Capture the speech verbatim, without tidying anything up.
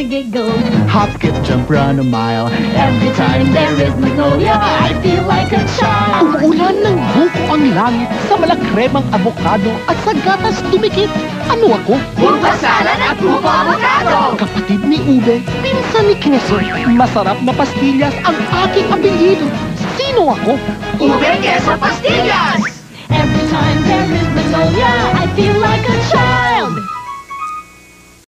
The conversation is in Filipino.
giggle. Hop, skip, jump, run a mile. Every time there is Magnolia, I feel like a child. Umuulan ng buko ang langit sa malakremang avocado at sa gatas dumikit. Ano ako? Buko salad at buko avocado. Kapatid ni Ube, pinsan ni Queso. Masarap na pastillas ang aking apelyido. Sino ako? Ube, queso, pastillas. Every time there is Magnolia, I feel like a child.